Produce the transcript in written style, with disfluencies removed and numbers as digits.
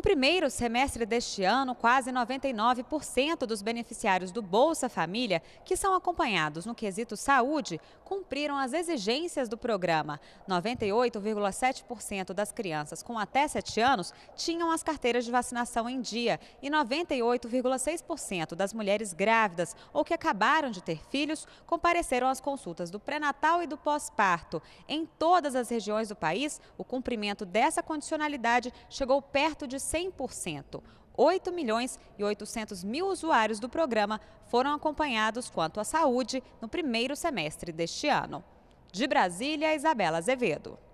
No primeiro semestre deste ano, quase 99% dos beneficiários do Bolsa Família, que são acompanhados no quesito saúde, cumpriram as exigências do programa. 98,7% das crianças com até 7 anos tinham as carteiras de vacinação em dia e 98,6% das mulheres grávidas ou que acabaram de ter filhos compareceram às consultas do pré-natal e do pós-parto. Em todas as regiões do país, o cumprimento dessa condicionalidade chegou perto de 100%. 8 milhões e 800 mil usuários do programa foram acompanhados quanto à saúde no primeiro semestre deste ano. De Brasília, Isabela Azevedo.